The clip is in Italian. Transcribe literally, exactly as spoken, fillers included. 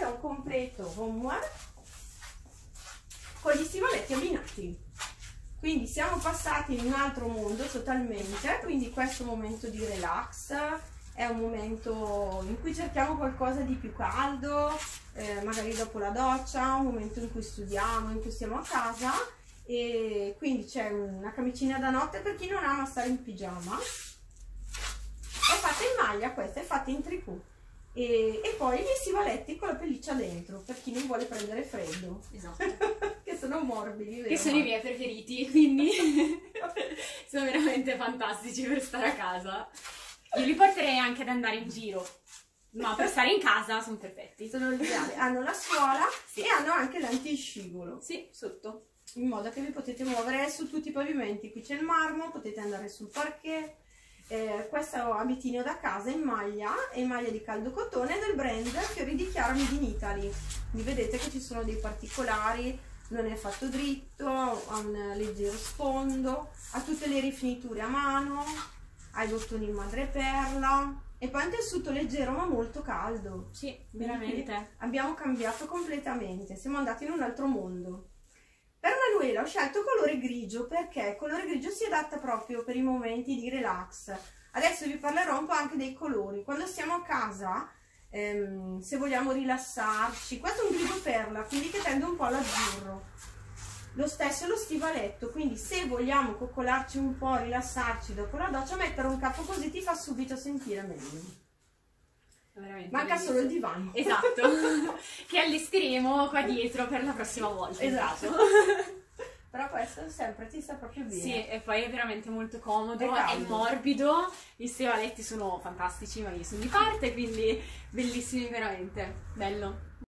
è un completo homeware con gli stivaletti abbinati. Quindi siamo passati in un altro mondo totalmente, quindi questo momento di relax è un momento in cui cerchiamo qualcosa di più caldo, eh, magari dopo la doccia, un momento in cui studiamo, in cui siamo a casa, e quindi c'è una camicina da notte per chi non ama stare in pigiama. È fatta in maglia, questa è fatta in tricot. E, e poi gli stivaletti con la pelliccia dentro, per chi non vuole prendere freddo. Esatto. Che sono morbidi, vero? Che sono i miei preferiti, quindi sono veramente fantastici per stare a casa. Io li porterei anche ad andare in giro, ma per stare in casa sono perfetti. Sono ideali. Hanno la suola, sì, e hanno anche l'antiscivolo. Sì, sotto. In modo che vi potete muovere su tutti i pavimenti. Qui c'è il marmo, potete andare sul parquet. Eh, questo abitino da casa in maglia, e in maglia di caldo cotone del brand Fiori di Chiara Made in Italy. Quindi vedete che ci sono dei particolari, non è fatto dritto, ha un leggero sfondo, ha tutte le rifiniture a mano, ha i bottoni in madreperla e poi un tessuto leggero ma molto caldo. Sì, veramente. Abbiamo cambiato completamente, siamo andati in un altro mondo. Per Manuela ho scelto colore grigio perché il colore grigio si adatta proprio per i momenti di relax. Adesso vi parlerò un po' anche dei colori. Quando siamo a casa, ehm, se vogliamo rilassarci, questo è un grigio perla, quindi che tende un po' all'azzurro. Lo stesso è lo stivaletto, quindi se vogliamo coccolarci un po', rilassarci dopo la doccia, mettere un capo così ti fa subito sentire meglio. Veramente manca bellissimo. solo il divano. Esatto, che allestiremo qua dietro per la prossima volta. Esatto. Però questo sempre ti sta proprio bene. Sì, e poi è veramente molto comodo, È è morbido, gli stivaletti sono fantastici, ma io sono di parte, quindi bellissimi veramente, bello.